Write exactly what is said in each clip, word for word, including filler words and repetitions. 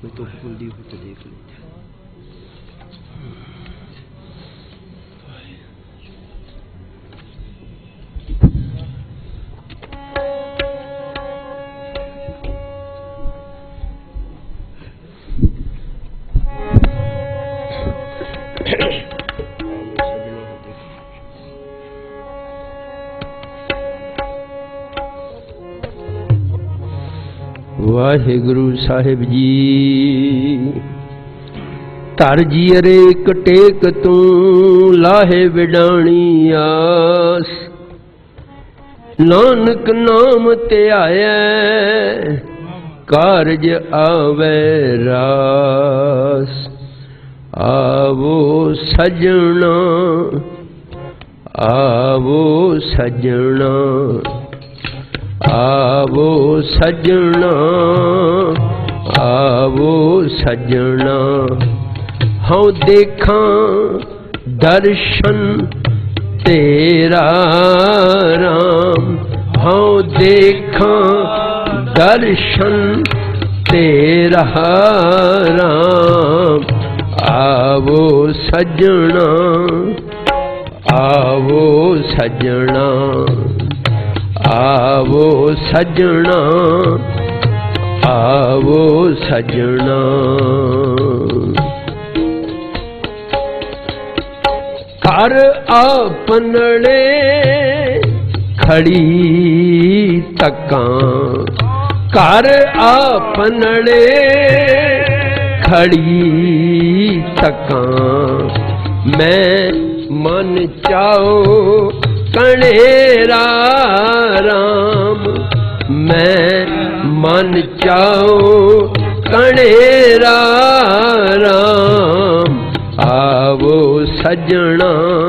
कोई तो खुली हो तो देख लेते। वाहिगुरु साहिब जी धर जी अरेक टेक तू लाहे विडाणी आस, नानक नाम ते आया कारज आवे रास। आवो सजना आवो सजना आवो सजना आवो सजना, हाँ देखा दर्शन तेरा राम, हाँ देखा दर्शन तेरा राम। आवो सजना आवो सजना आवो सजना आवो सजना। कर आपनड़े खड़ी तकां, कर आपनड़े खड़ी तकां। मैं मन चाओ कणेरा राम, मैं मन चाओ कणेरा राम। आवो सजना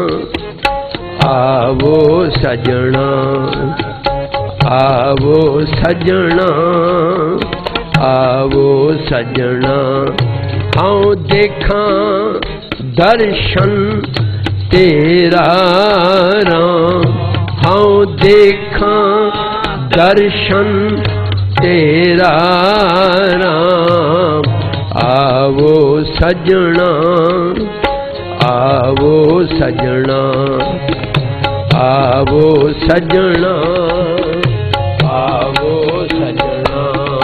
आवो सजना आवो सजना आवो सजना, हाँ देखा दर्शन तेरा राम, हाँ देखा दर्शन तेरा राम। आवो सजना आवो सजना आवो सजना आवो सजना।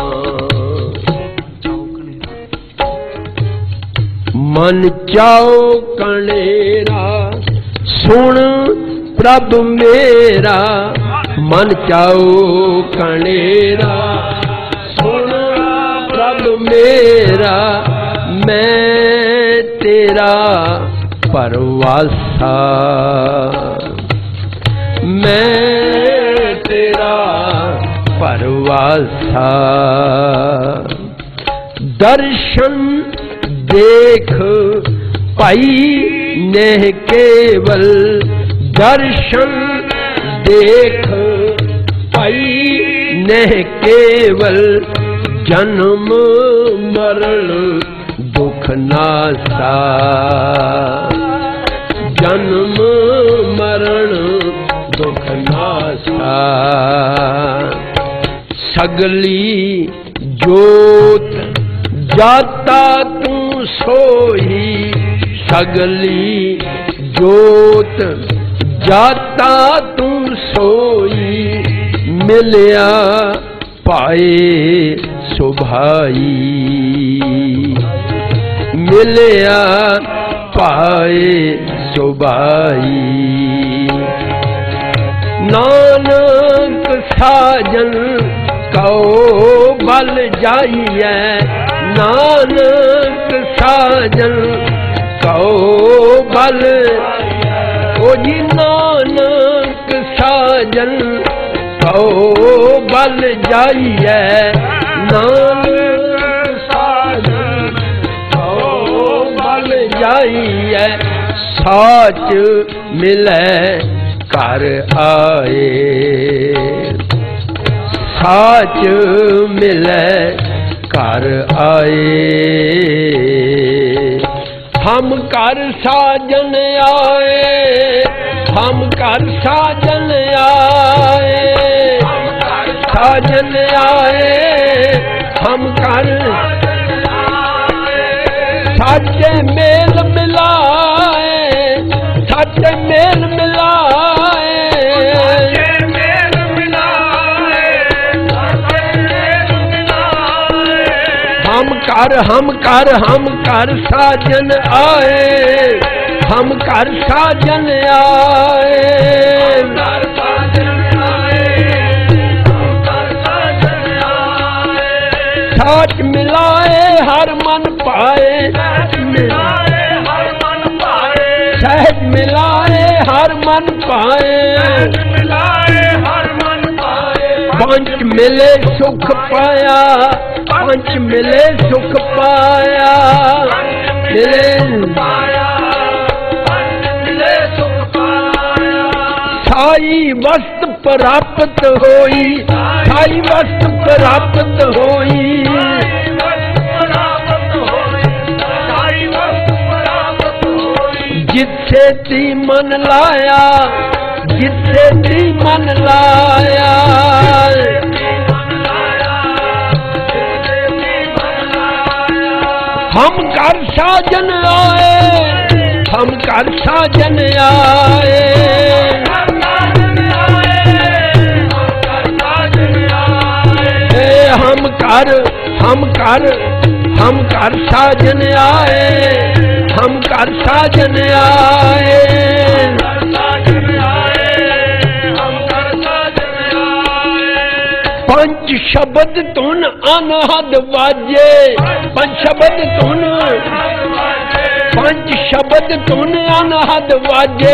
मन चाओ कणेरा सुन प्रभ मेरा, मन चाओ कणेरा सुन प्रभ मेरा। मैं तेरा परवासा, मैं तेरा परवासा। दर्शन देख पाई नेह केवल, दर्शन देख पाई नेह केवल। जन्म मरण दुख नासा, जन्म मरण दुख नासा। सगली जोत जाता तू सोई, सगली जोत जाता तू सोई। मिलिया पाए सुभाई, मिलिया पाए सुभाई। नानक साजन कहो बल जाइए, नानक साजन कहो बल। ओ जी नानक साजन कहो बल जाइए, नानक साजन कहो बल जाइए। साच मिले कर आए, साच मिले कर आए। हम कर साजन आए, हम कर साजन आए, साजन आए हम कर साचे मेल मिलाए, साचे मेल मिलाए, हम कर हम कर हम कर साजन आए, हम कर साजन आए, साच मिलाए हर मन पाए, सहज मिलाए हर मन पाए, पंच मिले सुख पाया, पंच मिले सुख पाया, मिले साई वस्त प्राप्त होई, साई वस्त प्राप्त होई, जिससे ती मन लाया, जिससे ती मन लाया, हम कर साजन आए, हम कर साजन आए, हम कर हम कर हम कर साजन आए, हम कर साजन आए, पंच शब्द तुन अनहद वाजे, पंच शब्द तुन पंच शब्द तुन अनहद वाजे,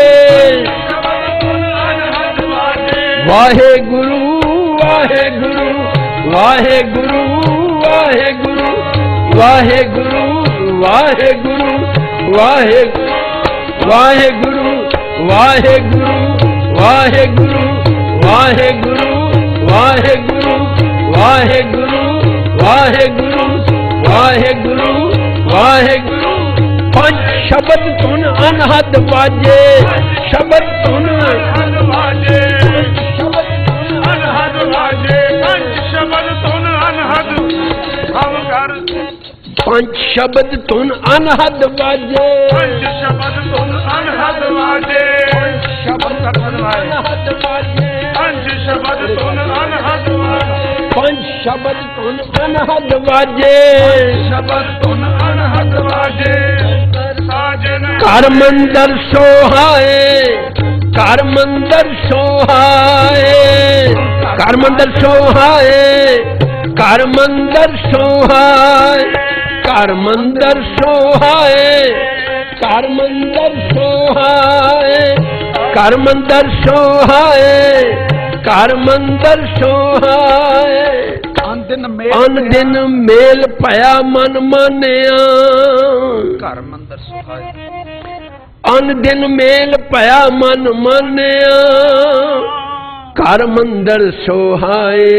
वाहे गुरु वाहे गुरु वाहे गुरु वाहे गुरु वाहे गुरु वाहे गुरु वाहे वाहे गुरु वाहे गुरु वाहे गुरु वाहे गुरु वाहे गुरु वाहे गुरु वाहे गुरु वाहे गुरु वाहे गुरु। पंच शब्द तुन अनहद बाजे, शब्द तुन अनहद बाजे, शब्द तुन अनहद बाजे, पंच शब्द तुन अनहद हम कर, पंच शब्द तुन अनहद बाजे, पंच शब्द तुन अनहद बाजे, शब्द अनहद बाजे, पंच शब्द तुन अनहद बाजे, पंच शब्द तुन अनहद बाजे, शब्द तुन अनहद बाजे। कर मंदर सोहाए, कर मंदर सोहाए, कर मंदर सोहाए, कर मंदर सोहाए, कर मंदर सोहाए, कर मंदर सोहाए, कर मंदर सोहाए, कर मंदर सोहाए। अन दिन मेल, अन दिन मेल पया मन मानिया, कर मंदर सोहाए, अन दिन मेल पया मन मानिया, कर मंदर सोहाए।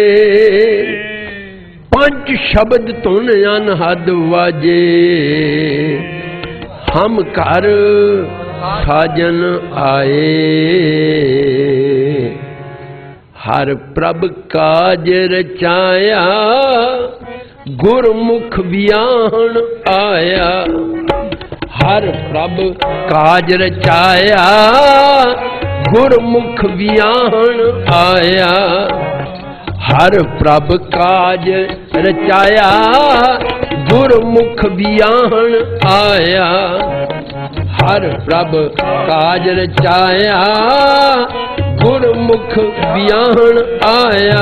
पंच शब्द तुन अनहद वाजे, हम कर साजन आए, हर प्रभ काज रचाया, गुरमुख बियाहन आया, हर प्रभ काज रचाया, गुरमुख बियाहन आया, हर प्रभ काज रचाया, गुरमुख बियाहन आया, हर प्रभ काज रचाया, गुरमुख बियाहन आया,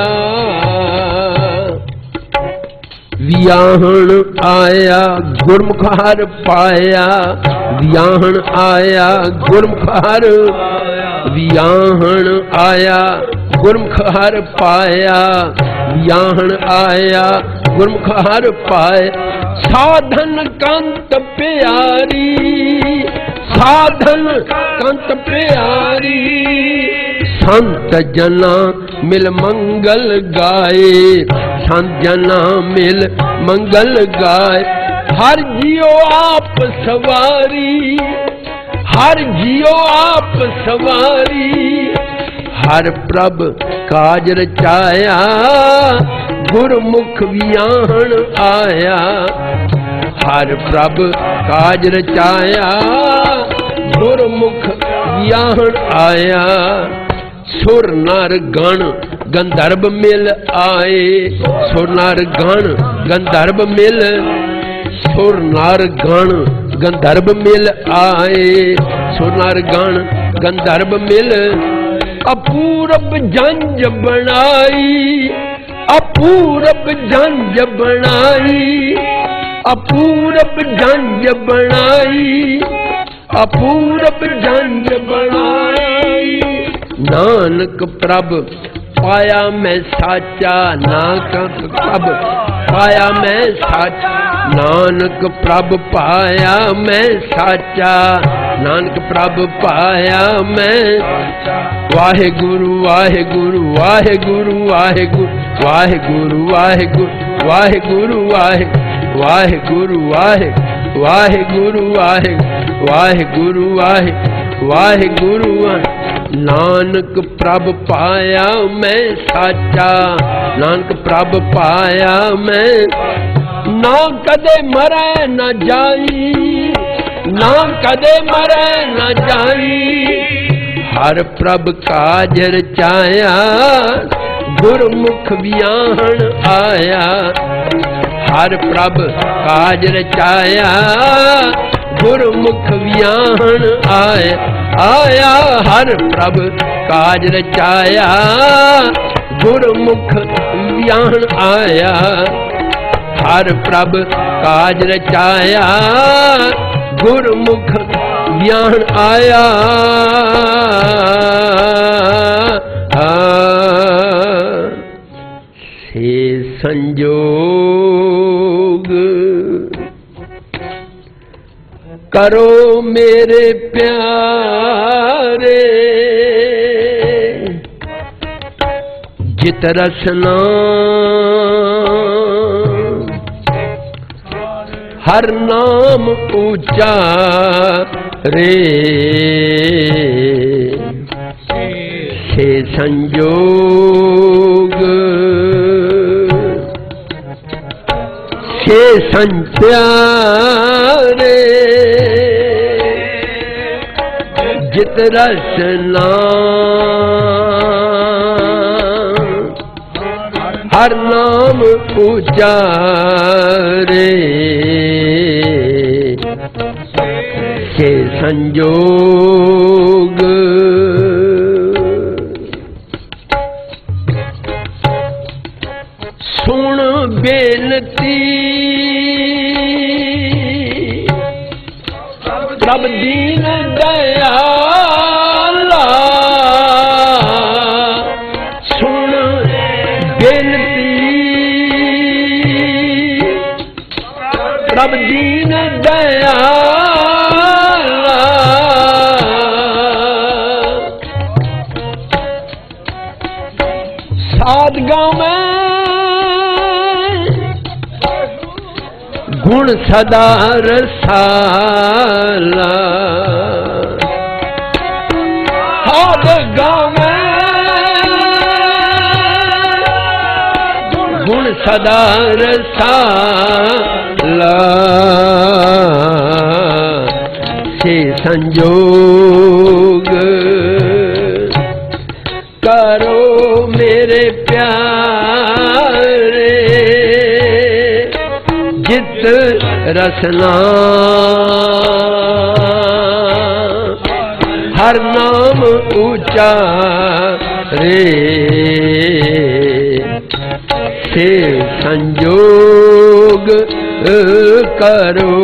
बियाहन आया गुरमुख हर पाया, बियाहन आया गुरमुख हर, बियाहन आया गुरमुख हर पाया, बियाहन आया गुरमुख हर पाया। साधन कंत प्यारी, साधन कंत प्यारी, संत जना मिल मंगल गाए, संत जना मिल मंगल गाए। हर जियो आप सवारी, हर जियो आप सवारी, हर प्रभ काज रचाया, गुरमुख बियाहन आया, हर प्रभ काज रचाया, गुरमुख वियाहन आया। सुर नर गण गंधर्व मिल आए, सुर नर गण गंधर्व मिल, सुर नर गण गंधर्व मिल आए, सुर नर गण गंधर्व मिल। अपूरब जंज बनाई, अपूरब जंज बनाई, अपूरब जंज बनाई, अपूरब जंज बनाई। नानक प्रभ पाया मैं साचा, नानक प्रभ पाया मैं साचा, नानक प्रभ पाया मैं साचा, नानक प्रभ पाया मैं। वाहे गुरु वाहे गुरु वाहे गुरु वाहे गुरु वाहे गुरु वाहे गुरु वाहे गुरु वाहे वाहे गुरु वाहे वाहे गुरु वाहे वाहे गुरु वाहे वाहे गुरु वाहे। नानक प्रभ पाया मैं साचा, नानक प्रभ पाया मैं। ना कदे मरै न जाई, ना कदे मरै न जाई, हर प्रभ काज रचाया, गुरमुख वियाहन आया। हर प्रभ काज रचाया, गुरमुख वियाहन आया, आया। हर प्रभ काज रचाया, गुरमुख वियाहन आया। हर प्रभ काज रचाया, गुरमुख वियाहन आया। से संजोग करो मेरे प्यारे, जित रसना हर नाम ऊंचा रे। से संजोग से संप्यारे, जित रसना हर नाम उचारे। से संजोग सुन बेनती, प्रभ दीन दयाला। सुन बेनती, प्रभ दीन दयाला। साधगांव में गुण सदा रसाला। साधगांव में गुण सदा रसाला। से संजोग करो मेरे प्यारे, जित रसना हर नाम ऊंचा रे। से संजोग करो।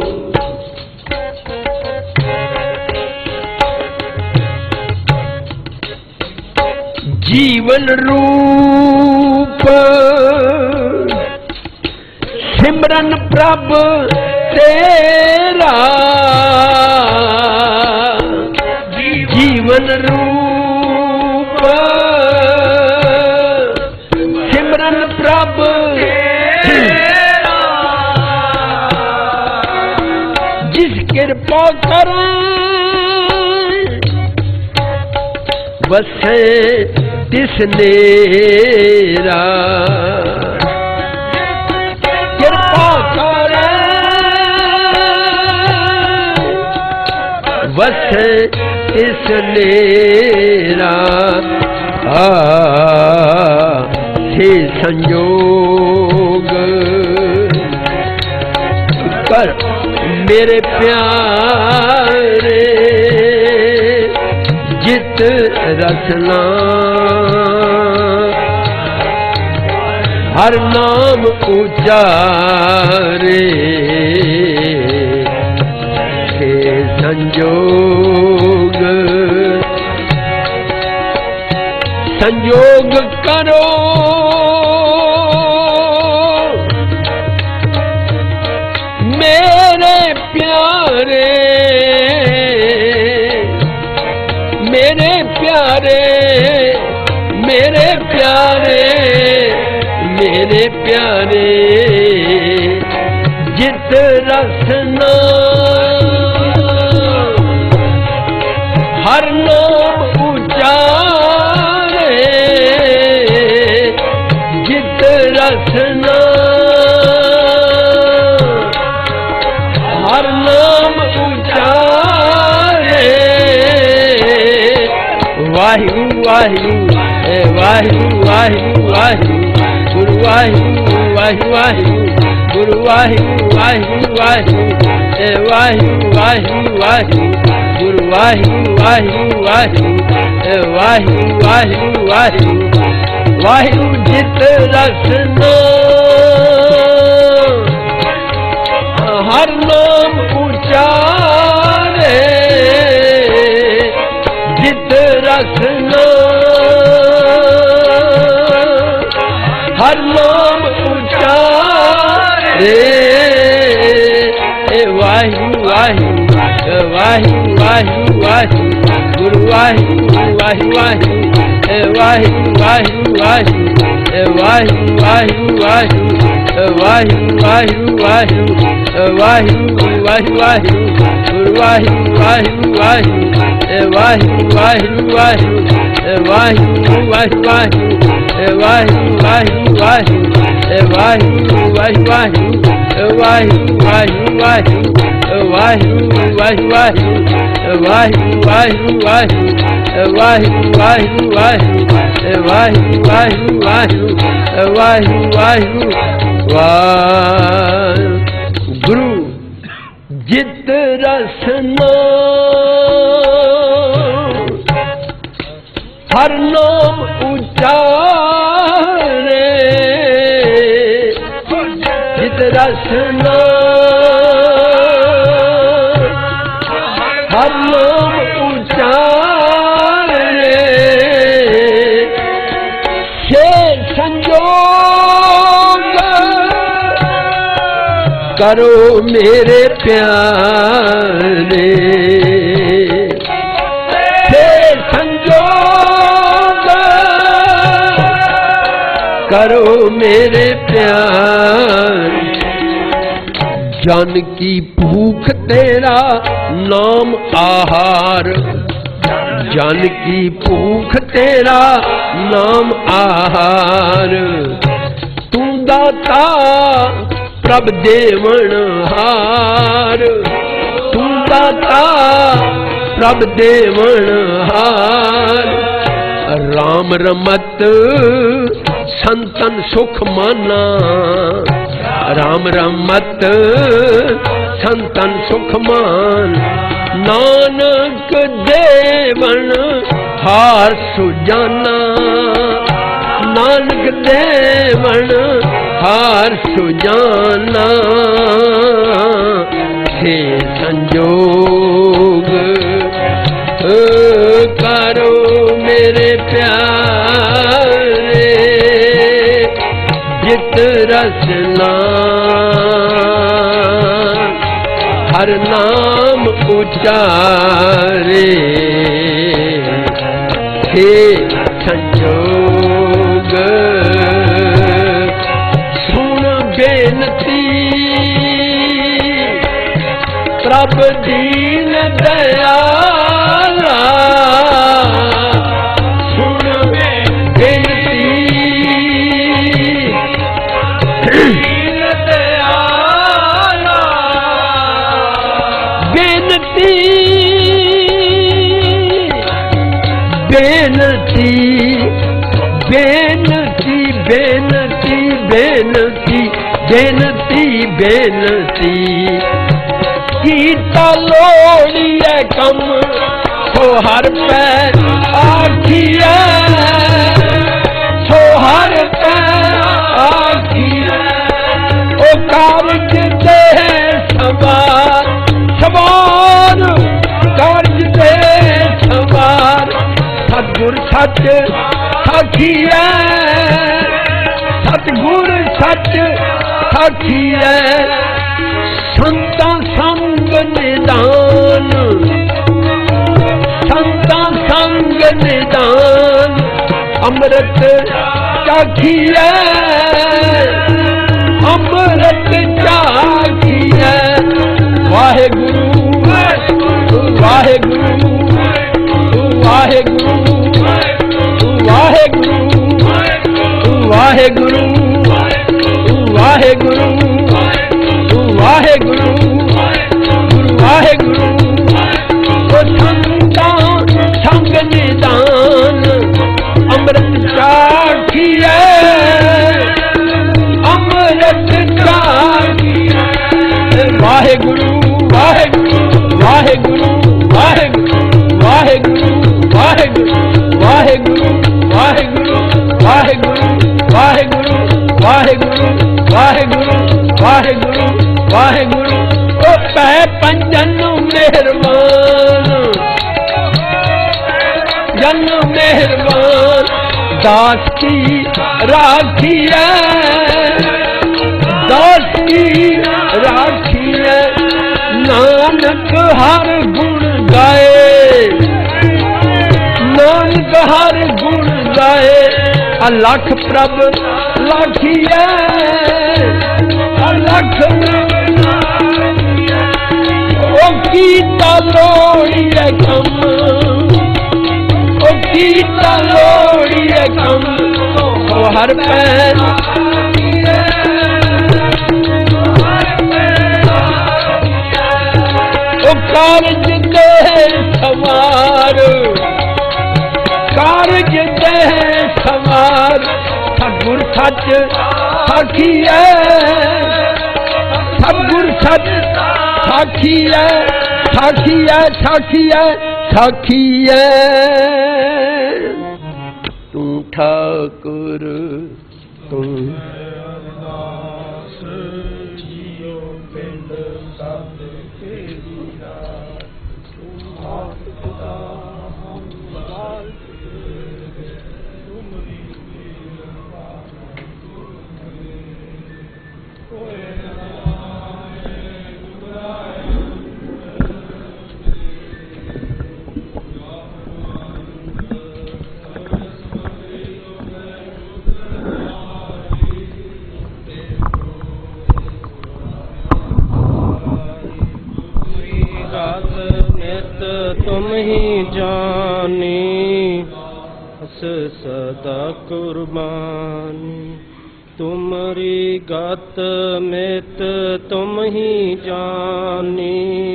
जीवन रूप सिमरन प्रभ तेरा। जीवन रूप सिमरन प्रभ तेरा। जिस कृपा करें बसे तिसनेरा। कृपा करे वसे इस नेरा हे संजोग कर मेरे प्यारे जित रसना हर नाम उचारे हे संजोग संजोग करो मेरे प्यारे मेरे प्यारे मेरे प्यारे मेरे प्यारे जित रसना हर नाम उचारे जित रसना हर नाम उचारे वाहिगुरु वाहिगुरु वाहिगुरु वाहिगुरु वाहिगुरु गुरु वाहिगुरु वाहिगुरु गुरु वाहिगुरु वाहिगुरु वाहिगुरु वाहिगुरु वाहिगुरु गुरु वाहिगुरु वाहिगुरु वाहिगुरु वाहिगुरु वाहिगुरु वाहिगुरु जित रसना हर नाम उचारे जित रसना हर नाम उचारे वाहिगुरु वाहिगुरु वाहिगुरु वाहिगुरु वाहिगुरु गुरु वाहिगुरु वाहिगुरु वाहिगुरु वाहिगुरु वाहिगुरु वाहिगुरु वाहिगुरु वाहिगुरु वाहिगुरु वाहिगुरु वाहिगुरु गुरु वाहिगुरु वाहिगुरु वाहिगुरु वाहिगुरु वाहिगुरु वाहिगुरु वाहिगुरु वाहिगुरु वाहिगुरु गुरु जित रसना हर नाम उचारे जित रसना हर नाम उचारे से संजोग करो मेरे प्यारे से संजोग करो मेरे प्यारे जन की भूख तेरा नाम आहार जन की भूख तेरा नाम आहार तू दाता प्रभ देवन हार तू दाता प्रभ देवन हार राम रमत संतन सुख माना राम रमत संतन सुख मान नानक देवन हार सुजाना नानक देवन हार सुजाना हे संजोग करो मेरे प्यारे जित रसना हर नाम उचारे हे संजोग सुन बेनती प्रभ दीन दयाला सुन बेनती दीन दयाला बेनती बेनती बेनती बेनती बेनती बेनती बेनती कीता लोड़िए कम सो हर पै आखिए सो हर पै आखिए ओ कारज दे सवार सवार कारज दे सवार सतगुर सच साखिए सतगुर सच साखिए संता संग निदान संता संग निदान अमृत चाखिए अमृत चाखिए वाहेगुरु वाहेगुरु वाहेगुरु वाहेगुरु वाहेगुरु वाहेगुरु वाहेगुरु गुरु वाहेगुरु ओ संता संग निदान अमृत चाखिए अमृत चाखिए वाहेगुरु वाहेगुरु वाहेगुरु वाहेगुरु वाहेगुरु वाहेगुरु वाहेगुरु वाहेगुरु वाहेगुरु वाहेगुरु वाहेगुरु वाहेगुरु वाहेगुरु वाहेगुरु ओ पै पंजन मेहरबान जन मेहरबान दास की राखिए दास की राखिए नानक हर गुण गाए नानक हर गुण गाए अलख प्रभ लाखिए अलख ओ कीता लोड़िए कम ओ कीता लोड़िए कम ओ हर पैर ओ कारज दे सवार कारज दे सवार सतगुर सच साखिए सतगुर सच साखिए साखिए साखिए साखिए तू ठाकुर तू तुम ही जानी हस सदा कुर्बानी तुमरी गत मित तुम ही जानी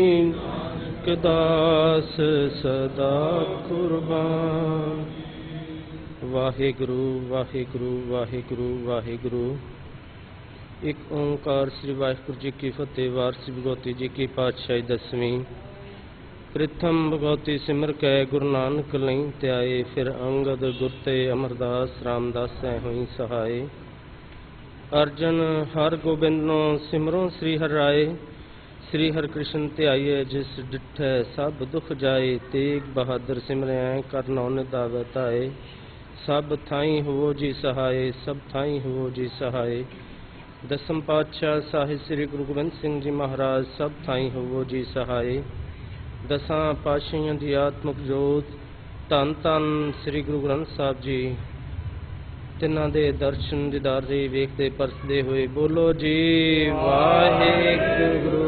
दास सदा कुर्बान। वाहिगुरु वाहिगुरु वाहिगुरु वाहिगुरु। एक ओंकार श्री वाहिगुरु जी की फतेह। वार श्री भगवती जी की पातशाही दसवीं। प्रथम भगवती सिमर कै गुरु नानक लई त्याए, फिर अंगद गुरते अमरदास रामदास हुई सहाय। अर्जन हर गोबिंदों सिमरों श्री हर राय, श्री हर कृष्ण त्याइए जिस डिठै सब दुख जाए। तेग बहादुर सिमरै कर नौ निदावत आए, सब थाई हो जी सहाय सब थाई हो जी सहाय। दसम पातशाह साहिब श्री गुरु गोबिंद सिंह जी महाराज सब थाई हो जी सहाय। दसां पातशाहियां दी आत्मक जोत धन धन श्री गुरु ग्रंथ साहब जी, तिन्हां दे दर्शन दीदारे वेखदे परसदे होए बोलो जी वाहिगुरु।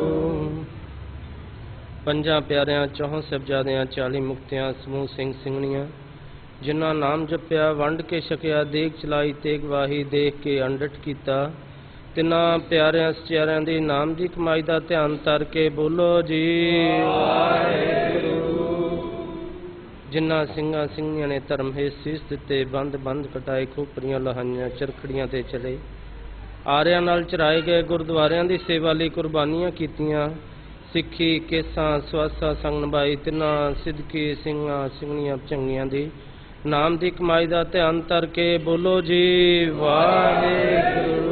पंजां प्यारियां चौहां साहिबजादियां चाली मुक्तियां समूह सिंह सिंघणियां, जिन्हां नाम जपिया वंड के छकिया, देख चलाई तेग वाही देख के अंडट कीता। तिन्हां प्यारियां सचियारियां दी नाम दी कमाई दा ध्यान धर के बोलो जी वाहिगुरु। ਜਿਨ੍ਹਾਂ ਸਿੰਘਾਂ ਸਿੰਘੀਆਂ ਨੇ ਧਰਮ ਹੇ ਸੀਸ ਦਿੱਤੇ, ਬੰਦ ਬੰਦ ਕਟਾਏ, ਖੋਪਰੀਆਂ ਲਹਾਈਆਂ, ਚਰਖੜੀਆਂ ਤੇ ਚਲੇ, ਆਰਿਆਂ ਨਾਲ ਚਰਾਏ ਗਏ, ਗੁਰਦੁਆਰਿਆਂ ਦੀ ਸੇਵਾ ਲਈ ਕੁਰਬਾਨੀਆਂ ਕੀਤੀਆਂ, ਸਿੱਖੀ ਕੇਸਾਂ ਸਵਾਸਾਂ ਸੰਗ ਨਿਭਾਈ, ਤਿੰਨਾਂ ਸਿੱਧਕੀ ਸਿੰਘਾਂ ਸਿੰਘਣੀਆਂ ਚੰਗੀਆਂ ਦੀ ਨਾਮ ਦੀ ਕਮਾਈ ਦਾ ਧਿਆਨ ਧਰ ਕੇ ਬੋਲੋ ਜੀ ਵਾਹਿਗੁਰੂ।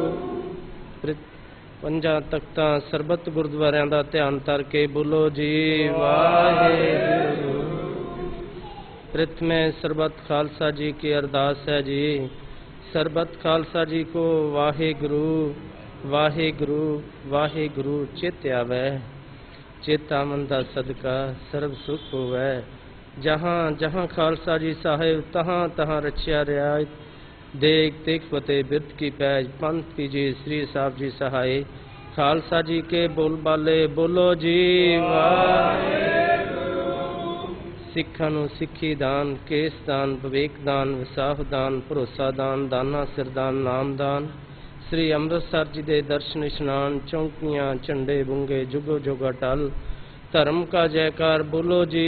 ਪੰਜਾਂ ਤਖਤਾਂ ਸਰਬੱਤ ਗੁਰਦੁਆਰਿਆਂ ਦਾ ਧਿਆਨ ਧਰ ਕੇ ਬੋਲੋ ਜੀ ਵਾਹਿਗੁਰੂ। प्रथमे सरबत खालसा जी की अरदास है जी। सरबत खालसा जी को वाहे गुरु वाहे गुरु वाहे गुरु चित आवे, चेतावन दा सदका सर्व सुख होवै। जहाँ जहाँ खालसा जी साहिब तहाँ तहाँ रचिया रियायत, देख देख फतेह बिरत की पैज, पंथ की जी श्री साहब जी सहाय, खालसा जी के बोल बाले बोलो जी वाहे। सिखां नूं सिक्खी दान, केस दान, विवेक दान, विसाख दान, भरोसा दान, दाना सिरदान, नाम दान, श्री अमृतसर जी दे दर्शन इशनान, चौंकियां झंडे बुंगे जुगो जुग अटल, धर्म का जयकार बोलो जी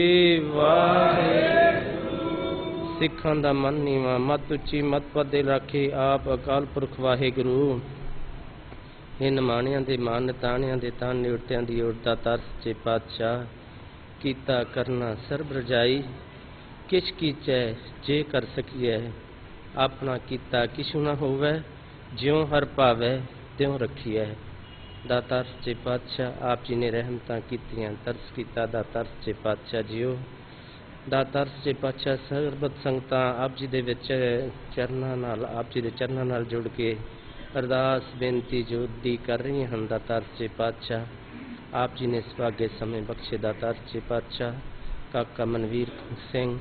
वाहे। सिखां दा मन नीवा, मत उच्ची मत पदे राखी, आप अकाल पुरख वाहे गुरु। इन माणियां दे मान ताणियां दे तान निउड़तियां दी उड़दा तरस चे पातशाह, कीता करना सर्ब रजाई, किछ कीचै जे कर सकिए, अपना कीता किशु न होवै, ज्यों हर पावै त्यों रखिए। दातार सच्चे पातशाह आप जी ने रहमतां कीतियां, तरस कीता दातार सच्चे पातशाह जियो। दातार सच्चे पातशाह सरबत संगतां आप जी दे विच चरनां नाल आप जी दे चरनां नाल जुड़ के अरदास बेनती जोदी कर रही हन। दातार सच्चे पातशाह आप जी ने सुहागे समय बख्शे। दातार सच्चे पातशाह काका मनवीर सिंह,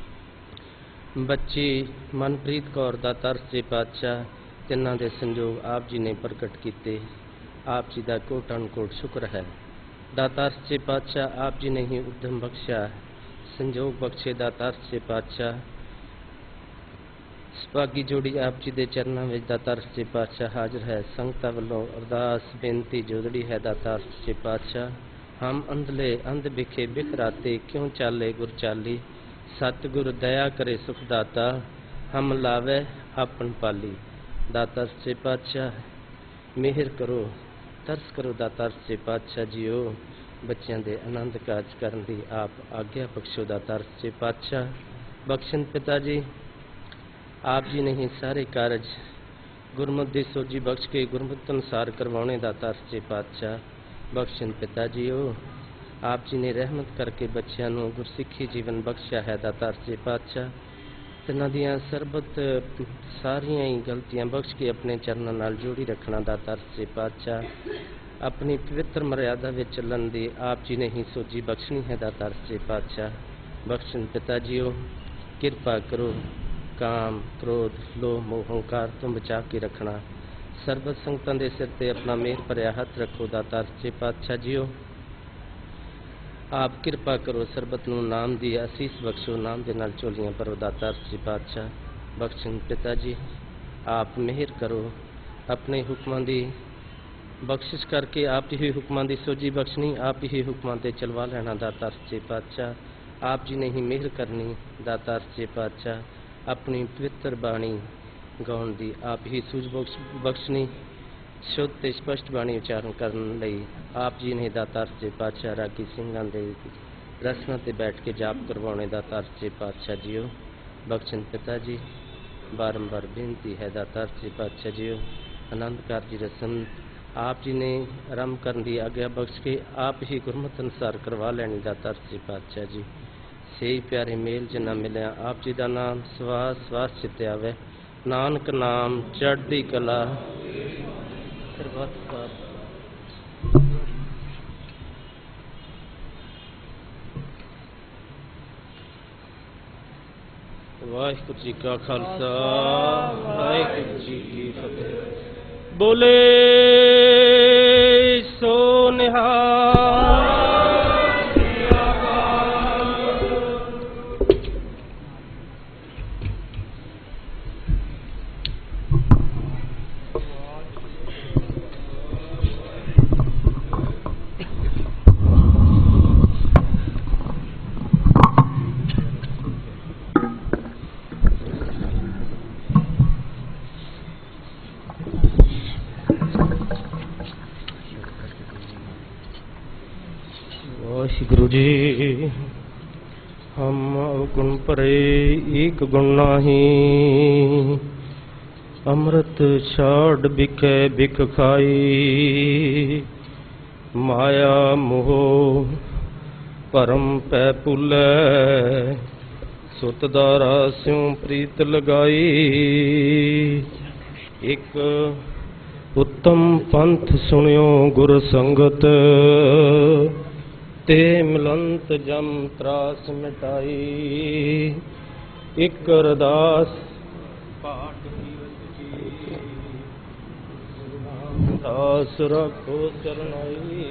बच्ची मनप्रीत कौर, दातार सच्चे पातशाह तिन्हां दे संजोग आप जी ने प्रकट किए। आप जी का कोट अनकोट शुक्र है। दातार सच्चे पातशाह आप जी ने ही उद्यम बख्शा, संजोग बख्शे। दातार सच्चे पातशाह सुभागी जोड़ी आप जी के चरणों में दातार सच्चे पातशाह हाजिर है। संगतां वल्लों अरदास बेनती जोदड़ी है। दातार सच्चे पातशाह हम अंधले अंध बिखे बिखराते, क्यों चाले गुर चाली, सतगुर दया करे सुखदाता, हम लावे आपन पाली। दातार सच्चे पातशाह मेहर करो, तरस करो। दातार सच्चे पातशाह जियो, बच्चों के आनंद काज करन दी आप आग्या बख्शो। दातार सच्चे पातशाह बख्शन पिता जी आप जी ने ही सारे कारज गुरमुख दी सोजी बख्श के गुरमुख अनुसार करवाने। दातार सच्चे पातशाह बख्शन पिता जी हो, आप जी ने रहमत करके बच्चों को गुरसिੱਖੀ जीवन बख्शा है। दातार सच्चे पातशाह तिन्हां दियां सरबत सारियां ही गलतियां बख्श के अपने चरणों नाल जोड़ी रखना। दातार सच्चे पातशाह अपनी पवित्र मर्यादा में चलन दी आप जी ने ही सोजी बख्शनी है। दातार सच्चे पातशाह बख्शन पिता जी हो, कृपा करो, काम क्रोध लोभ मोह हंकार तो बचा के रखना। सरबत संगतां दे सिर ते अपना मेहर भरिया हथ रखो। दातार सच्चे पातशाह जियो, आप कृपा करो, सरबत नूं नाम दी आसीस बख्शो, नाम दे नाल झोलियां भरो। दातार सच्चे पातशाह बख्शन पिता जी आप मेहर करो, अपने हुक्मां दी बख्शिश करके आप ही हुक्मां दी सोजी बख्शनी, आप ही हुक्मां ते चलवा लेना। दातार सच्चे पातशाह आप जी ने ही मेहर करनी। दातार सच्चे पातशाह अपनी पवित्र बाणी गाउण दी आप ही सूझ बख्शनी, शुद्ध ते स्पष्ट बाणी उच्चारण करने लई आप जी ने दातार सच्चे पातशाह रागी ਸਿੰਘਾਂ ਦੇ रसना ते बैठ के जाप करवाने। दातार सच्चे पातशाह जियो, बख्शन पिता जी बारंबार बेनती है। दातार सच्चे पातशाह जियो, आनंद कारज रस्म आप जी ने आरंभ करने की आग्या बख्श के आप ही गुरमत अनुसार करवा लैनी। दातार सच्चे पातशाह जी से प्यारे मेल जिन्ना मिलिया, आप जी का नाम सवास सवास चित्ते आवे, नानक नाम चढ़दी कला सरबत का। वाहिगुरू जी का खालसा वाहिगुरू जी की फतेह। बोले सो निहाल। वाहिगुरु जी। हम अवगुण परे एक गुण नाही, अमृत छाड़ बिकै बिक खाई। माया मोह परम पै पुलै, सुत दारा स्यों प्रीत लगाई। एक उत्तम पंथ सुनियो गुर संगत, ते मिलंत जम त्रास मिटाई। एक अरदास पाठ दास रखो शरणाई।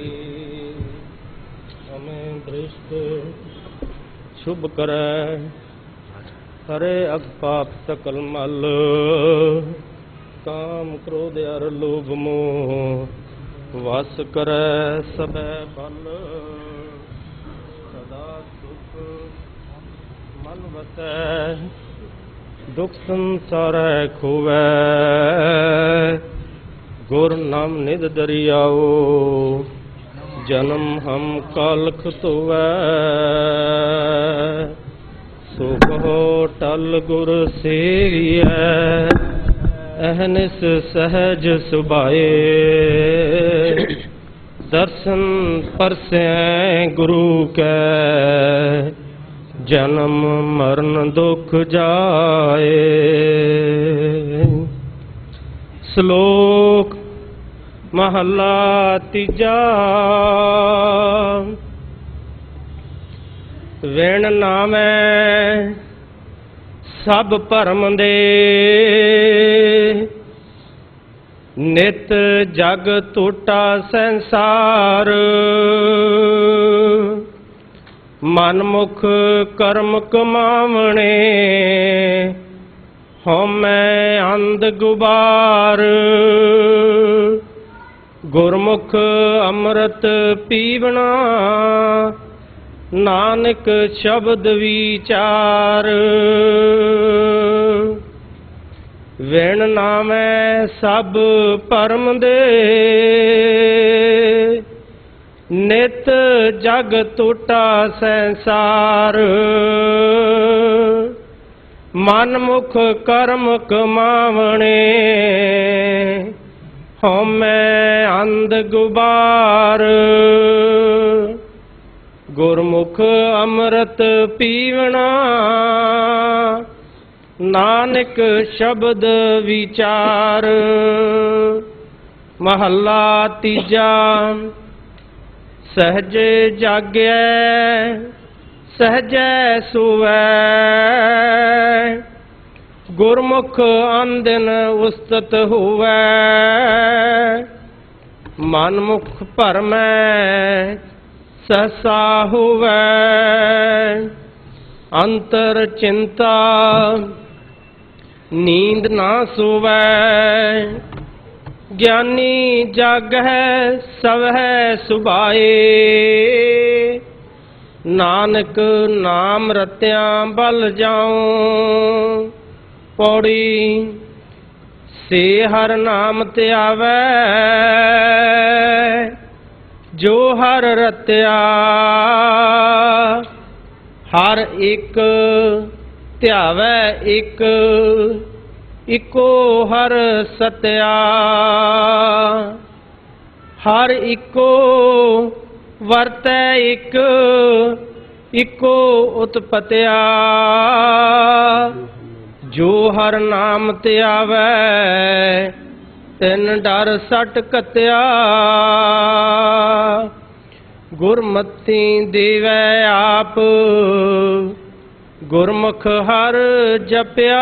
हमें दृष्ट शुभ करे, हरे अग पाप सकल मल। काम क्रोध अर लोभ मोह वास करे सबे बल। सदा सुख मन वसै, दुख संसारै खोवै। गुर नाम निध दरियाओ, जन्म हम कालख तोवै। सो कहो टल गुर सेवियै, अहनिस सहज सुभाए। दर्शन परसै गुरु कै, जन्म मरण दुख जाए। श्लोक महला तीजा। विण नामै सब भरम दे, नित जग टूटा संसार। मन मुख कर्म कमावणे, हौमै अंध गुबार। गुरमुख अमृत पीवना, नानक शब्द विचार। विण नामै सब परम दे, नित जग टूटा संसार। मन मुख कर्म कमावणे, हौमै अंध गुबार। गुरमुख अमृत पीवना, नानक शब्द विचार। महला तीजा। सहज जागै सहजै सुवै, गुरमुख आंदिन उस्तत होवै। मन मुख भरमै सहसा होवै, अंतर चिंता नींद ना सोवै। ज्ञानी जागै सवै सुभाए, नानक नाम रत्यां बल जाऊं। पौड़ी से हर नाम त्यावै, जो हर रत्या। हर एक ध्यावै एक, इको हर सत्या। हर इको वरतै एक, इको उत्पत्या। जो हर नाम त्यावै, तिन डर सट कत्या। गुरमति देवै आप, गुरमुख हर जप्या।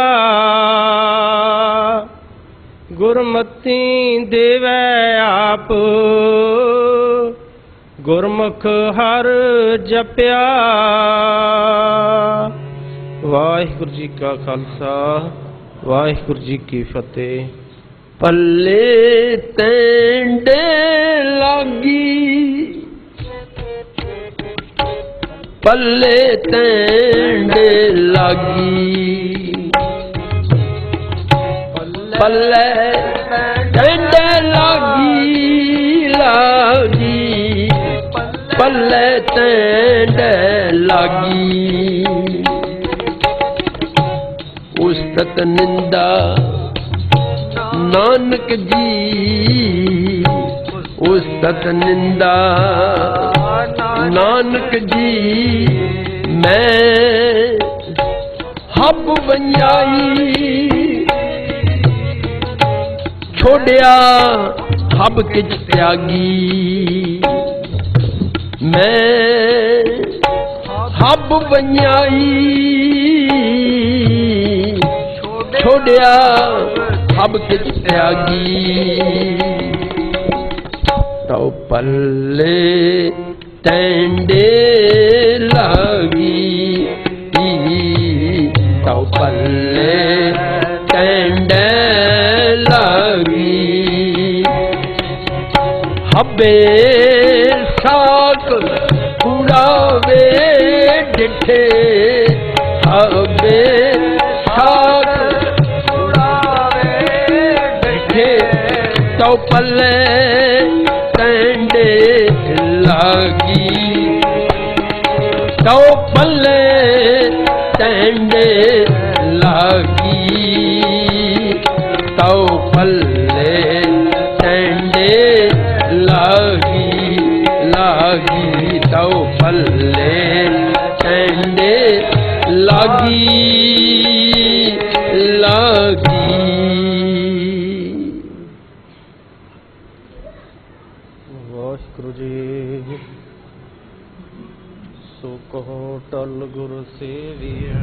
गुरमति देवै आप, गुरमुख हर जप्या। वाहिगुरु जी का खालसा, वाहिगुरु जी की फतेह। पल्ले तेंडे लागी, पल्ले तेंडे लागी। पल्ले तेंडे लागी लागी, पल्ले तेंड लागी उस्तत निंदा नानक जी उस्तत निंदा नानक जी मैं हब बंजाई छोड़िया हब किच त्यागी मैं हब बंजाई छोड़िया हब किच त्यागी तो पल्ले तेंडे लागी तो पल्ले तेंडे लागी हबे साक उड़ावे डिठे हबे साक उड़ावे डिठे तो पल्ले तेंडे लागी तो पल्ले तेंडे लागी तो पल्ले तेंडे लागी लागी तो पल्ले तेंडे लागी लागी। वाहिगुरु जी सो कहो टल गुरु सेविया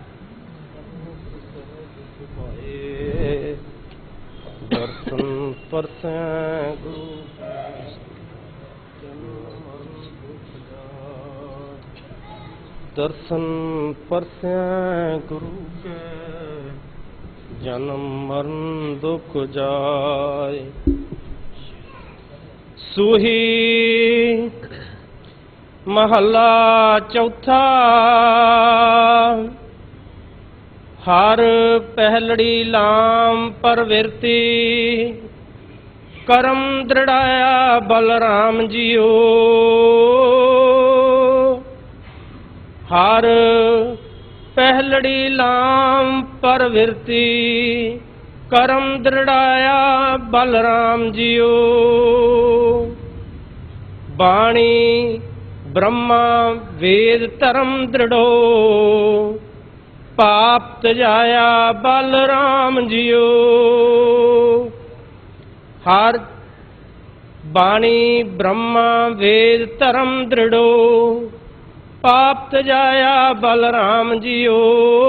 दर्शन परसै गुरु दर्शन परसै गुरु के जन्म मरण दुख जाय सूही महला चौथा हर पहलड़ी लाम परविरती करम दृढ़ाया बलराम जियो हर पहलड़ी लाम परविरती करम दृढ़ाया बलराम जियो बाणी ब्रह्मा वेद धर्म दृढ़ो पाप तजाया बलराम जियो हर बाणी ब्रह्मा वेद धर्म दृढ़ो पाप तजाया बलराम जियो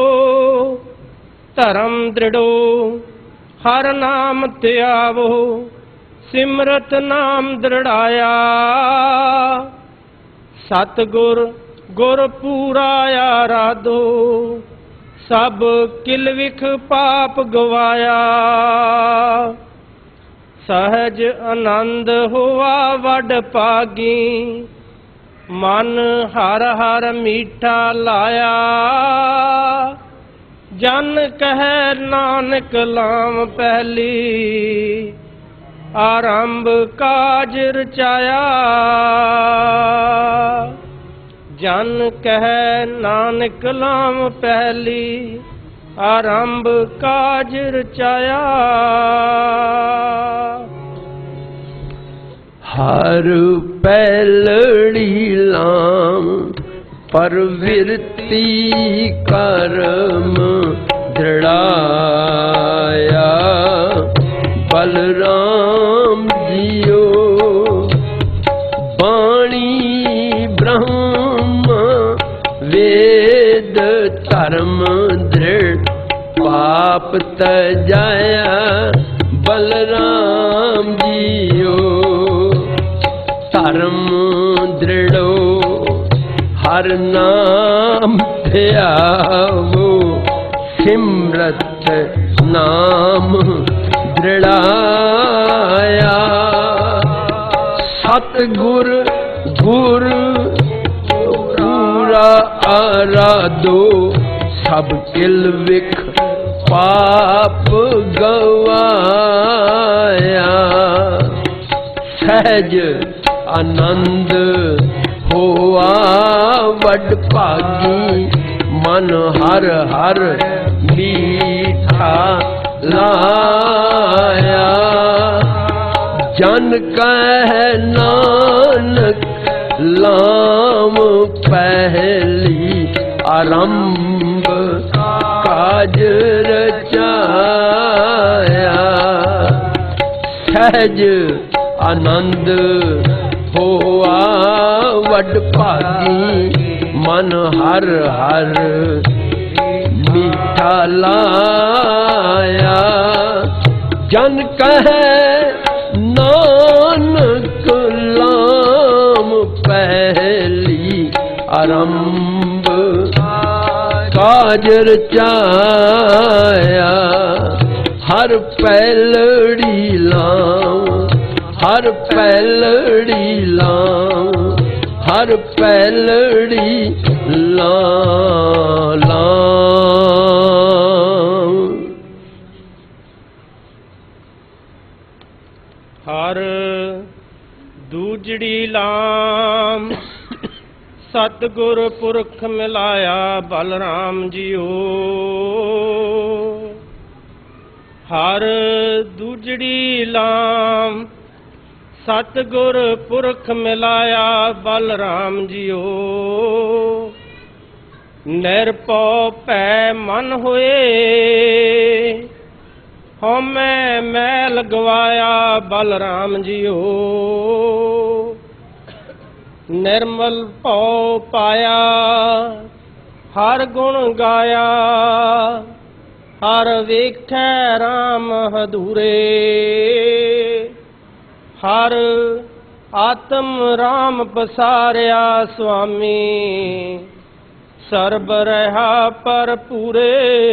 धर्म दृढ़ो हर नाम त्यावो सिमरत नाम दृढ़ाया सतगुर गुर पूरा आराधो सब किल विख पाप गवाया सहज आनंद हुआ वड पागी मन हर हर मीठा लाया जन कह नानक लाम पहली आरंभ काज रचाया जन कह नानक लाम पहली आरंभ काज रचाया हर पहलड़ी लाम परविरती करम दृढ़ाया बलराम जियो बाणी ब्रह्म वेद धर्म दृढ़ पाप तजाया बलराम जियो धर्म दृढ़ो हर नाम ध्यावो सिमरत नाम दृढ़ाया सतगुर गुर पूरा आराधो सब किल विख पाप गवाया सहज आनंद होआ वड भागी मन हर हर मीठा लाया। जन कह नानक लाम पहली आरंभ काज रचाया। सहज आनंद होआ वड भागी मन हर हर मीठा लाया। जन कहे नानक लाम पहली आरंभ काज रचाया। हर पैलड़ी लाम हर पैलड़ी लाम हर पैलड़ी लाम लाम। हर दूजड़ी लाम सतगुर पुरख मिलाया बलराम जियो। हर दूजड़ी लाम सतगुर पुरख मिलाया बलराम जियो। निरपौ पै मन होए हौमै मैल गवाया बलराम जियो। निर्मल पौ पाया हर गुण गाया। हर वेखै राम हदूरे। हर आत्म राम पसारिया स्वामी। सर्ब रहा पर पूरे।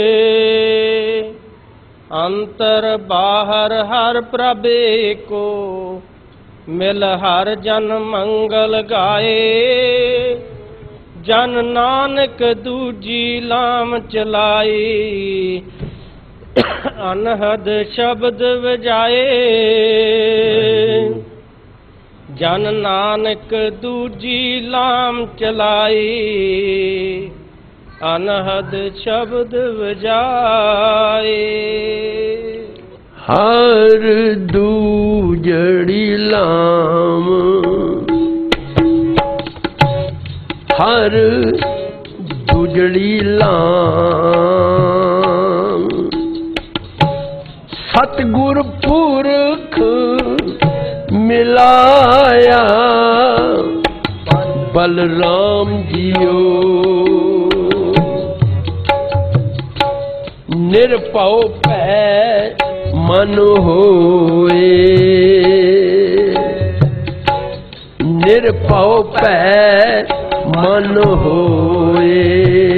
अंतर बाहर हर प्रभ एको। मिल हर जन मंगल गाए। जन नानक दूजी लाम चलाई। अनहद शब्द बजाए। जन नानक दूजी लाम चलाई। अनहद शब्द बजाए। हर दूजड़ी लाम हर दूजड़ी लाम सतगुर पुरख मिलाया बलराम जियो। निरपौ पै मन होए। निरपौ पै मन होए।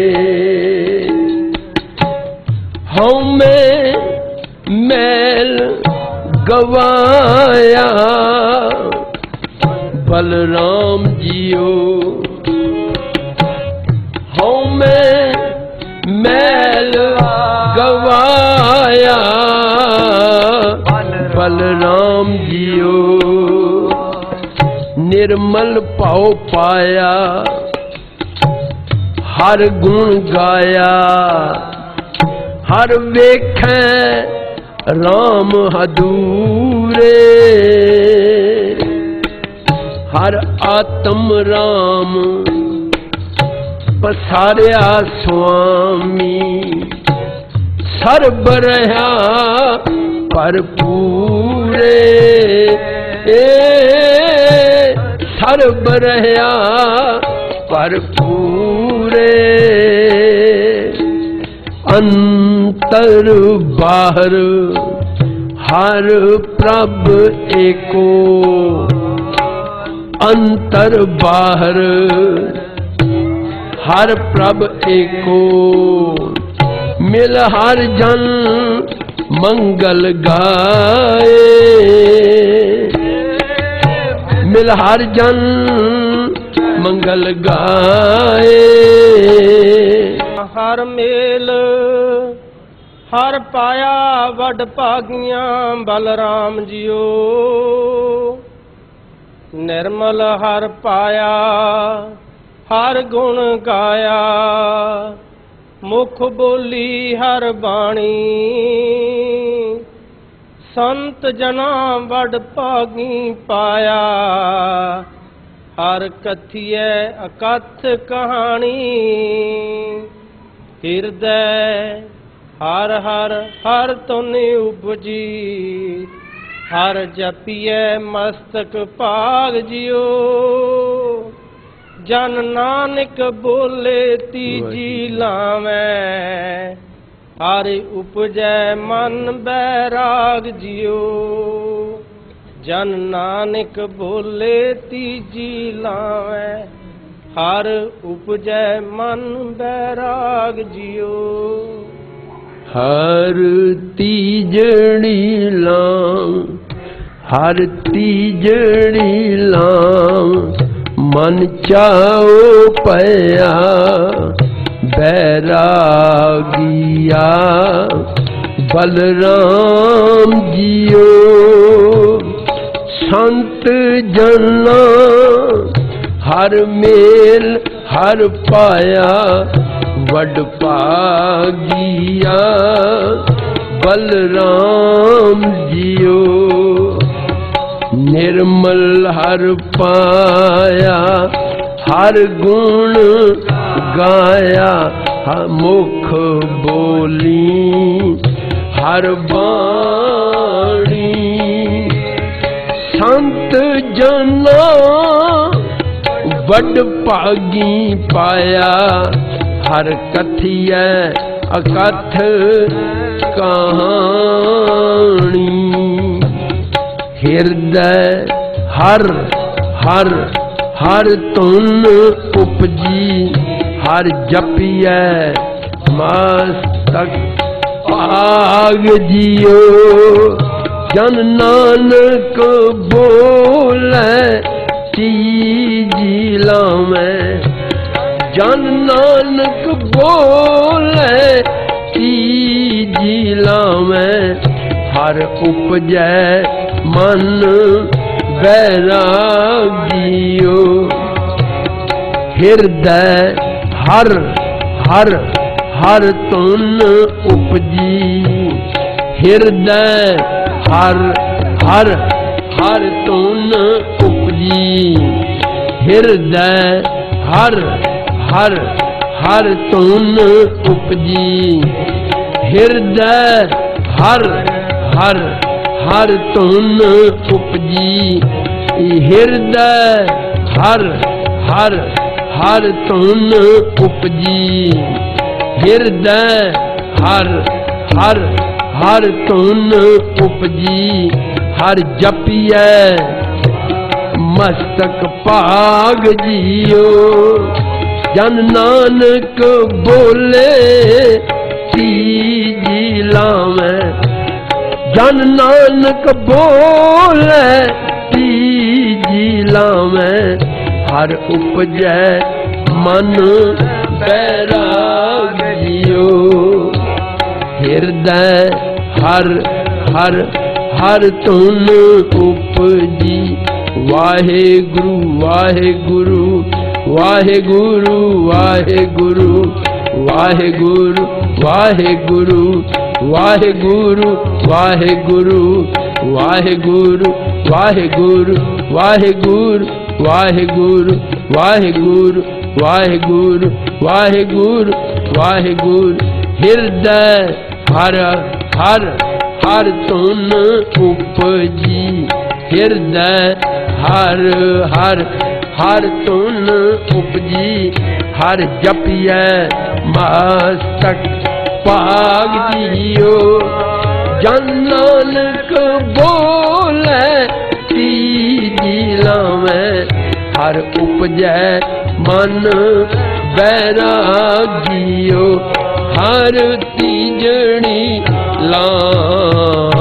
हौमै मैल गवाया बलराम जियो। हौमै मैल गवाया बलराम जियो। निर्मल पाओ पाया हर गुण गाया। हर वेखै राम हदूरे। हर आत्म राम पसारिया स्वामी। सर्ब रहा पर पूरे। ए सर्ब रहा पर पूरे। अंतर बाहर हर प्रभ एको। अंतर बाहर हर प्रभ एको। मिल हर जन मंगल गाए। मिल हर जन मंगल गाए। हर मेल हर पाया वड भागियां बलराम जियो। निर्मल हर पाया, हर गुण गाया, मुख बोली हर बाणी, संत जना बड़ भागी पाया, हर कथिए अकथ कहानी, हृदय हर हर हर तुनि उपजी, हर जपिए मस्तक भाग जियो, जन नानक बोले तीजी लावे, हरि उपजै मन बैराग जियो, जन नानक बोले तीजी लावे, हर उपजै मन बैराग जियो। हर तीजड़ी लाम, हर तीजड़ी लाम, मन चाओ पया बैरागिया, बलराम जियो संत जना, हर मेल हर पाया वड पागिया, बलराम जियो निर्मल हर पाया, हर गुण गाया, मुख बोली हर बाणी, संत जना बड़ भागी पाया, हर कथिए अकथ कहानी, हृदय हर हर हर तुन उपजी, हर जपिए मस्तक भाग जियो, जन नानक बोले तीजी लावे, जन नानक बोले तीजी लावे, हर उपजै मन बैरागियो, हृदय हर हर हर तुन उपजी, हृदय हर हर हर तुन उपजी, हृदय हर हर हर तुन उपजी, हृदय हर हर हर तुन उपजी, हृदय हर हर हर तुन उपजी, हृदय हर हर हर तुन उपजी, हर जपिए मस्तक भाग जियो, जन नानक बोले तीजी लावे, जन नानक बोले तीजी लावे, हर उपजै मन बैरागियो, हृदय हर हर हर तुन उपजी, वाहे गुरु वाहे गुरु वाहे गुरु वाहे गुरु वाहे गुरु वाहे गुरु वाहे गुरु वाहे गुरु वाहे गुरु वाहे गुरु वाहे गुरु वाहे गुरु वाहे गुरु वाहे गुरु वाहे गुरु वाहे गुरु, हृदय हर हर हर तुन उपजी, हृदय हर हर हर तुन उपजी, हर जपिए मस्तक भाग जियो, जन नानक बोले तीजी लावे, हर उपजै मन बैरागियो, हर तीजड़ी लाम,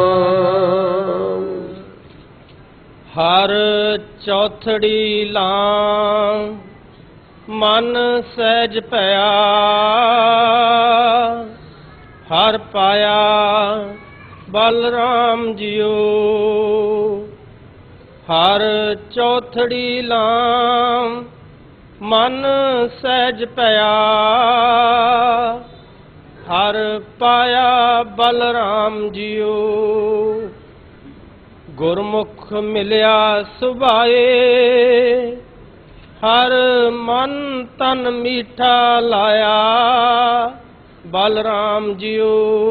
हर चौथड़ी लाम, मन सहज पया, हर पाया बलराम जियो, ਹਰ ਚੌਥੜੀ ਲਾਮ ਮਨ ਸਹਿਜ ਪਿਆ, ਹਰ ਪਾਇਆ ਬਲਰਾਮ ਜੀਓ। ਗੁਰਮੁਖ ਮਿਲਿਆ ਸੁਭਾਏ, ਹਰ ਮਨ ਤਨ ਮੀਠਾ ਲਾਇਆ ਬਲਰਾਮ ਜੀਓ।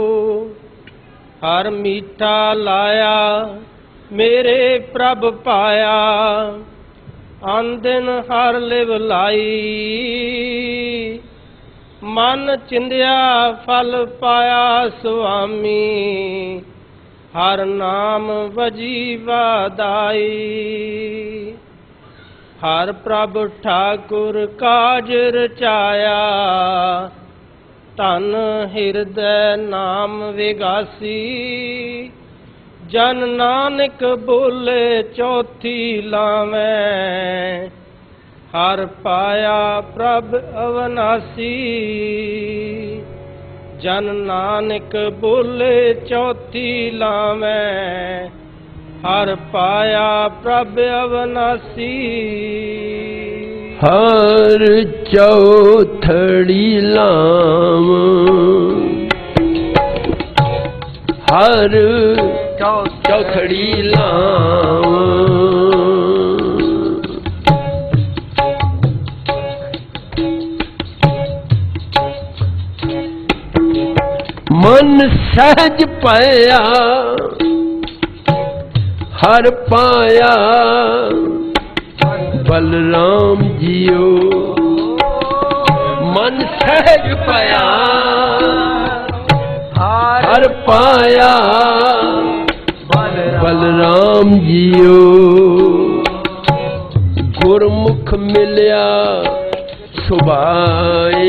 ਹਰ ਮੀਠਾ ਲਾਇਆ ਮੇਰੇ ਪ੍ਰਭ ਪਾਇਆ, ਆਂਦਿਨ ਹਰ ਲਿਵ ਲਾਈ। ਮਨ ਚਿੰਦਿਆ ਫਲ ਪਾਇਆ ਸੁਆਮੀ, ਹਰ ਨਾਮ ਵਜੀ ਵਾਦਾਈ। ਹਰ ਪ੍ਰਭ ਠਾਕੁਰ ਕਾਜ ਰਚਾਇਆ, ਧਨ ਹਿਰਦੈ ਨਾਮ ਵਿਗਾਸੀ। ਜਨ ਨਾਨਕ ਬੋਲੇ ਚੌਥੀ ਲਾਵੇਂ, ਹਰ ਪਾਇਆ ਪ੍ਰਭ ਅਵਨਾਸੀ। ਜਨ ਨਾਨਕ ਬੋਲੇ ਚੌਥੀ ਲਾਵੇਂ, ਹਰ ਪਾਇਆ ਪ੍ਰਭ ਅਵਨਾਸੀ। ਹਰ ਚੌਥੜੀ ਲਾਮ, ਹਰ ਚੌਥੜੀ ਲਾਮ। ਮਨ ਸਹਿਜ ਪਾਇਆ, ਹਰ ਪਾਇਆ ਬਲਰਾਮ ਜੀਓ। ਮਨ ਸਹਿਜ ਪਾਇਆ, ਹਰ ਪਾਇਆ ਬਲਰਾਮ ਜੀਓ। ਗੁਰਮੁਖ ਮਿਲਿਆ ਸੁਭਾਏ,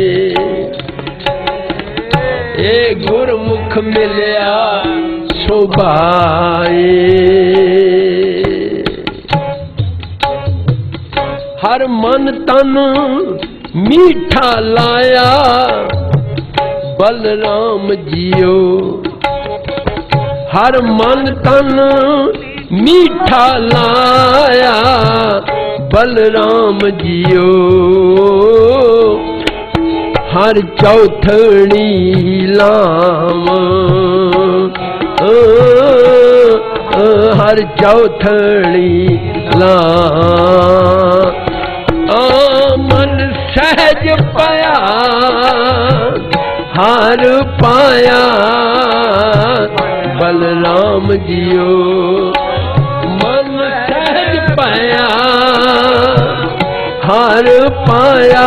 ਏ ਗੁਰਮੁਖ ਮਿਲਿਆ ਸੁਭਾਏ। ਹਰ ਮਨ ਤਨ ਮੀਠਾ ਲਾਇਆ ਬਲਰਾਮ ਜੀਓ। ਹਰ ਮਨ ਤਨ ਮੀਠਾ ਲਾਇਆ ਬਲਰਾਮ ਜੀਓ। ਹਰ ਚੌਥੜੀ ਲਾਮ, ਹਰ ਚੌਥੜੀ ਲਾਮ। ਮਨ ਸਹਿਜ ਪਾਇਆ, ਹਰ ਪਾਇਆ ਬਲਰਾਮ ਜੀਓ। ਮਨ ਸਹਿਜ ਪਾਇਆ, ਹਰ ਪਾਇਆ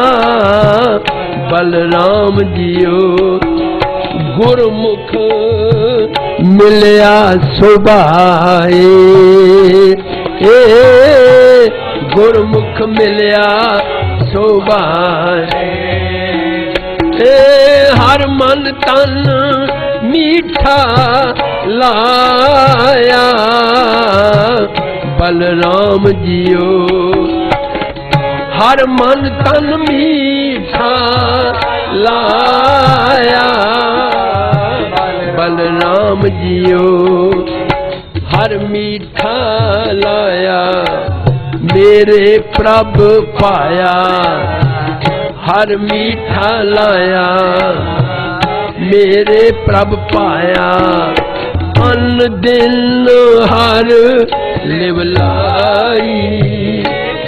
ਬਲਰਾਮ ਜੀਓ। ਗੁਰਮੁਖ ਮਿਲਿਆ ਸੁਭਾਏ, ਏ ਗੁਰਮੁਖ ਮਿਲਿਆ ਸੁਭਾਏ। ਏ ਹਰ ਮਨ ਤਨ ਮੀਠਾ ਲਾਇਆ ਬਲਰਾਮ ਜੀਓ। ਹਰ ਮਨ ਤਨ ਮੀਠਾ ਲਾਇਆ ਬਲਰਾਮ ਜੀਓ। ਹਰ ਮੀਠਾ ਲਾਇਆ ਮੇਰੇ ਪ੍ਰਭ ਪਾਇਆ। ਹਰ ਮੀਠਾ ਲਾਇਆ ਮੇਰੇ ਪ੍ਰਭ ਪਾਇਆ। ਅਨ ਦਿਨ ਹਰ ਲਿਵ ਲਾਈ,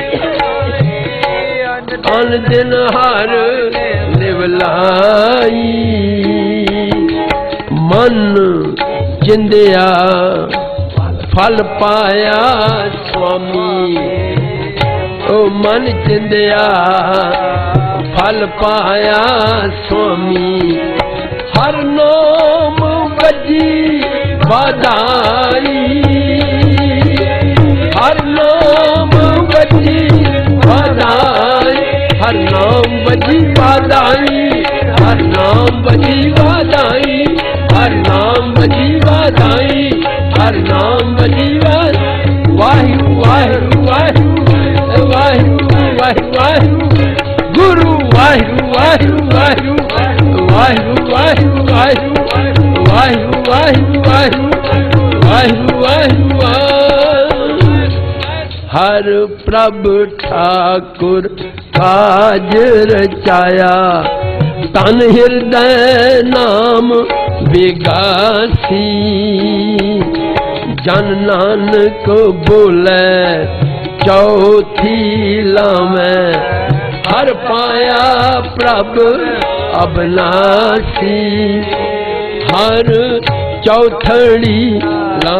ਅਨ ਦਿਨ ਹਰ ਲਿਵ ਲਾਈ। ਮਨ ਚਿੰਦਿਆ ਫਲ ਪਾਇਆ ਸੁਆਮੀ। ਓ ਮਨ ਚਿੰਦਿਆ ਫਲ ਪਾਇਆ ਸੁਆਮੀ। ਹਰ ਨਾਮ ਵਜੀ ਵਾਦਾਈ, ਹਰ ਨਾਮ ਵਜੀ ਵਾਦਾਈ। ਹਰ ਨਾਮ ਵਜੀ ਵਾਦਾਈ, ਹਰ ਨਾਮ ਵਜੀ ਵਾਦਾਈ। ਹਰ ਨਾਮ ਵਜੀ ਵਾਦਾਈ, ਹਰ ਨਾਮ ਵਜੀ ਵਾਦਾਈ। ਵਾਹਿਗੁਰੂ ਵਾਹਿਗੁਰੂ ਵਾਹਿਗੁਰੂ ਵਾਹਿਗੁਰੂ ਵਾਹਿਗੁਰੂ ਗੁਰੂ। ਵਾਹਿਗੁਰੂ ਵਾਹਿਗੁਰੂ ਵਾਹਿਗੁਰੂ ਵਾਹਿਗੁਰੂ ਵਾਹਿਗੁਰੂ ਵਾਹਿਗੁਰੂ ਵਾਹਿਗੁਰੂ ਵਾਹਿਗੁਰੂ ਵਾਹਿਗੁਰੂ ਵਾਹਿਗੁਰੂ ਵਾਹਿਗੁਰੂ। हर प्रभ ठाकुर काज रचाया। तन हृदय नाम विगासी, जन नानक बोले चौथी लामै। हर पाया प्रभ अबनासी, हर चौथड़ी ला।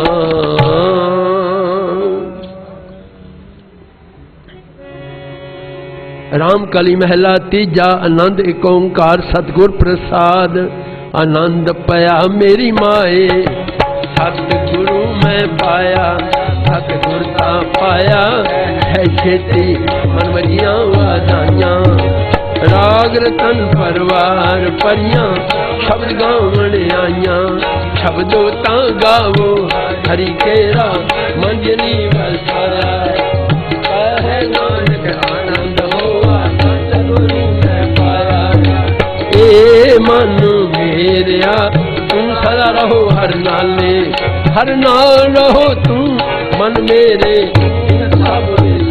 राम कली महला तीजा। आनंद एक ओंकार सतगुर प्रसाद। आनंद पाया मेरी माए, सतगुरु मैं पाया। सतगुर ता पाया है छेती, मन वजियां वादाइयां। राग रतन परवार परियां, शब्द गावण आइयां। शब्दो ता गावो हरि केरा, मंजनी वसाया। कहे नानक आनंद होआ, सतगुरु मैं पाया। ए मन मेरिया तुम सदा रहो हर नाले, हर नाल रहो तुम मन मेरे सब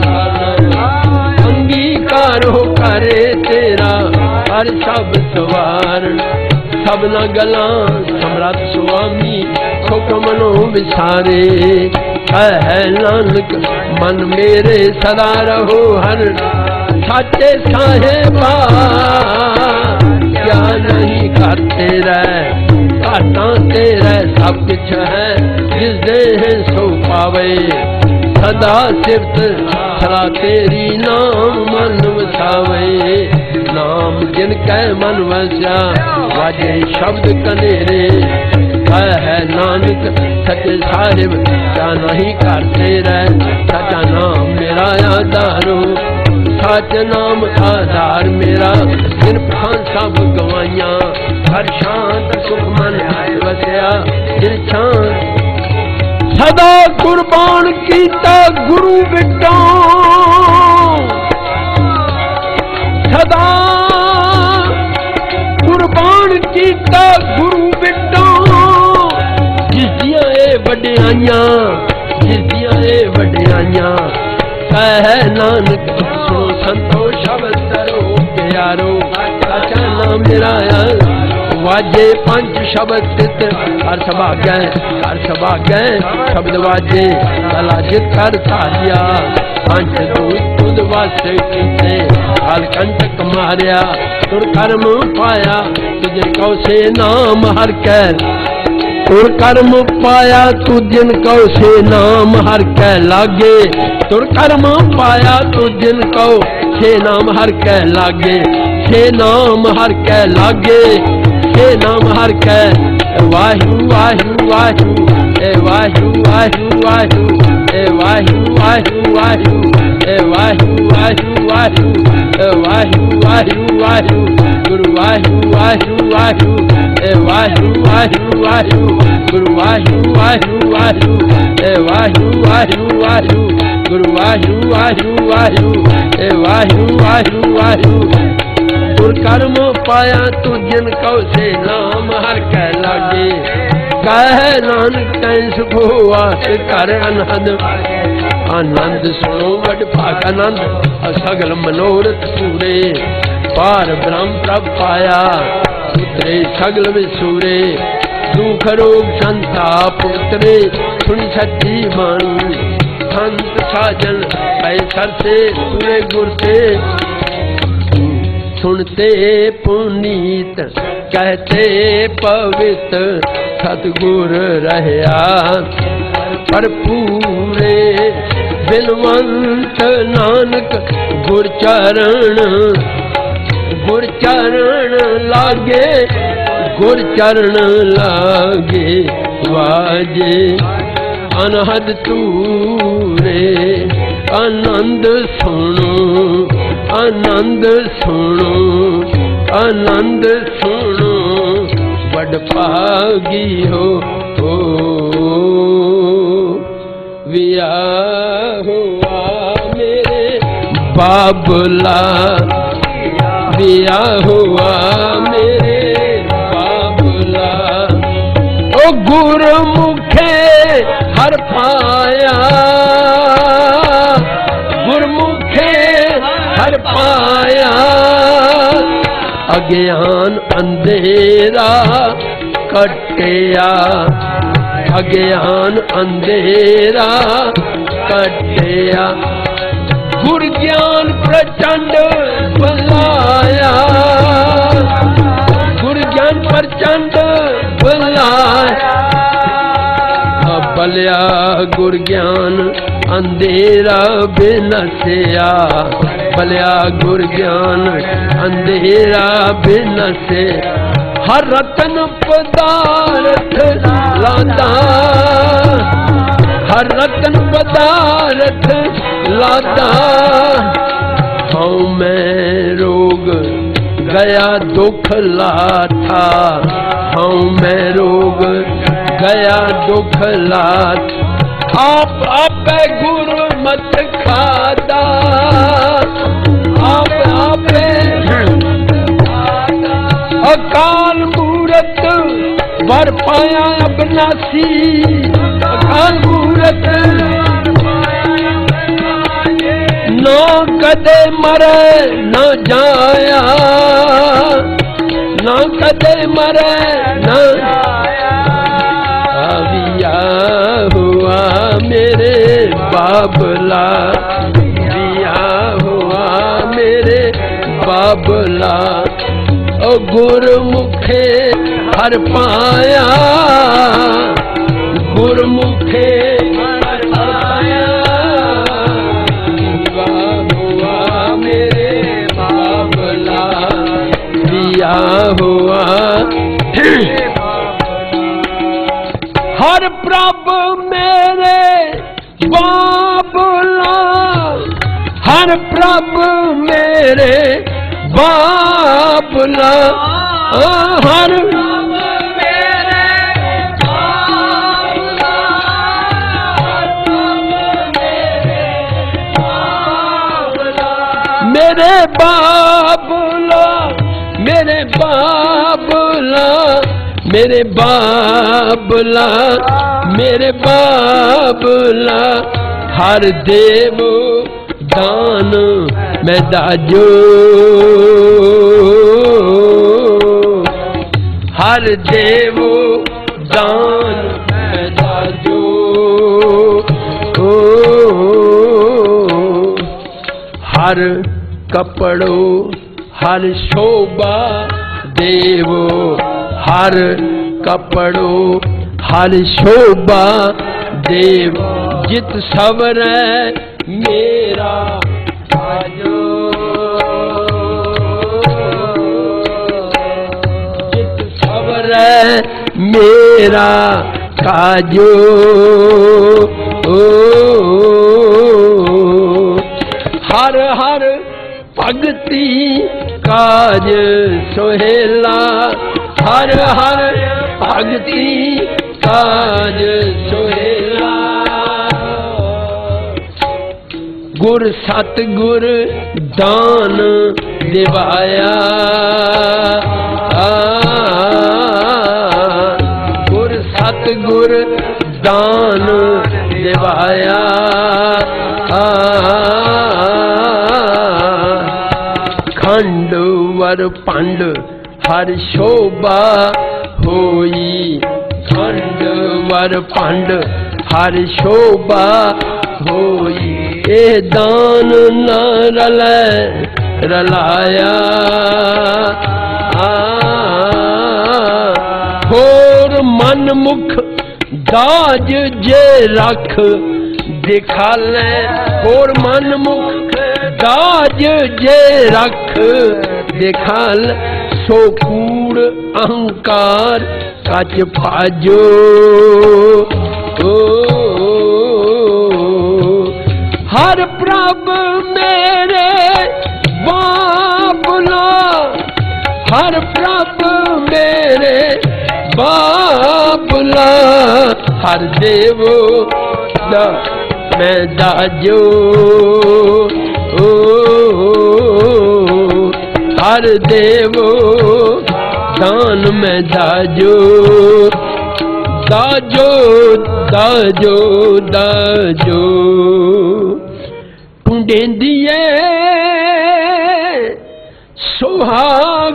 अंगीकार हो करे तेरा हर शब्द सवार। सबना गला सम्राट स्वामी हुक्मनो विसारे। है नानक मन मेरे सदा रहो हर साचे साहेबा। क्या नहीं करते रह घाटा तेरा सब कुछ है, जिस दे है सो पावे। सदा सिफत सदा तेरी नाम मन वसावे। नाम जिनके मन वसा वाजे शब्द कनेरे। है नानक सच्चे साहिब क्या नहीं करते रह। सच्चा नाम मेरा आधारो, सच नाम आधार मेरा। जिन पां सब गवाइया, हर शांत सुख मन वसया। जिन शांत सदा कुर्बान कीता गुरु बिटो, सदा कुर्बान कीता गुरु बिटो। जिस दियां ए वड्डियाइयां, जिस दियां ए वड्डियाइयां। कहे नानक सुनो संतो शब्द करो प्यारो। सच्चा नाम मेरा वाजे पंच शब्द चित हर सभागै, हर सभागै शब्द वाजे। कला जित कर सारिया पंच दूत तुद वस कीते। काल कंटक मारिया तुर कर्म पाया, तुझे कौ से नाम हर कै। तुर कर्म पाया तू जिन कौ से नाम हर कै लागे। तुर कर्म पाया तू जिन कौ से नाम हर कै लागे। से नाम हर कै लागे, से नाम हर कै। वाहु वाहु वाहु ए वाहु वाहु वाहु ए वाहु वाहु वाहु ए वाहु वाहु वाहु ए वाहु वाहु वाहु। गुरु वाहु वाहु वाहु ए वाहु वाहु वाहु। गुरु वाहु वाहु वाहु ए वाहु वाहु वाहु। गुरु वाहु वाहु वाहु ए वाहु वाहु वाहु। तुर कर्म पाया तू जिन कौ से नाम हर कै लागे। कह नानक तैं सुख हुआ कर अनहद। आनंद सुनो वड भाग आनंद सगल मनोरथ पूरे। पार ब्रह्म प्रभ पाया उतरे सगल विसूरे। दुख रोग संताप उतरे सुन सच्ची बाणी। संत साजन पैसर से पूरे गुर से। सुनते पुनीत कहते पवित्र सतगुर रहया। पर पूरे बिनवंत नानक गुर चरण। गुर चरण लागे, गुर चरण लागे वाजे। अनहद तूरे आनंद सुनो, आनंद सुनो, आनंद सुनो। बड़ भागी हो, हो विया हुआ मेरे बाबुला। विया हुआ मेरे बाबुला। ओ गुरमुखे हर पाया। अज्ञान अंधेरा कटिया, अज्ञान अंधेरा कटिया, गुर ज्ञान प्रचंड बुलाया, गुर ज्ञान प्रचंड बुलाया, बलिया गुर ज्ञान अंधेरा बिनसिया, बलिया गुर ज्ञान अंधेरा बिनसे, हर रतन पदार्थ लादा, हर रतन पदार्थ लादा, हूँ मैं रोग गया दुख लाथा, हूँ मैं रोग गया दुख लाथ, आप आप गुरु मत खादा, आप आप अकाल मूरत वर पाया अबनासी, अकाल मूरत न कदे मरे न जाया, न कदे मरे न अविया हुआ मेरे बाबला, दिया हुआ मेरे बाबला, ओ गुरमुखे हर पाया, गुरमुखे हर पाया, हुआ हुआ मेरे बाबला, दिया हुआ हर प्रभ मेरे बाबला, हर प्रभ मेरे बाबला, हर मेरे बाबला, मेरे बाबला, मेरे बाबला, मेरे बाबला, मेरे बाबला, हर देव दान मैं दाजो, हर देव दान मैं दाजो, हर कपड़ो हर शोभा देवो, हर कपड़ो हर शोभा देव, जित सवर मेरा काजो, जित सवर मेरा काजो, ओ, हर हर भगति काज सोहेला, हर हर भगति काज सोहेला, गुर सतगुर दान दिवाया, गुर सतगुर दान दिवाया, खंड वर पंड हर शोभा होई, खंड वर पंड हर शोभा होई, ए दान न रलै रलाया, होर मन मुख दाज जे रख दिखाले, होर मन मुख दाज जे रख दिखाल, सो कूड़ अहंकार कच पाजो, ओ, हर प्रभ मेरे बाबला, हर प्रभ मेरे बाबला, हर देवो दा मैं दाजो, ओ, हर देवो दान में दाजो, दाजो दाजो दाजो, ढूंढेंदिए सुहाग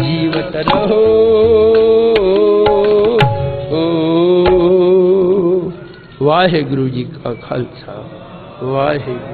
जीवत रहो। वाहे गुरु जी का खालसा, वाहे।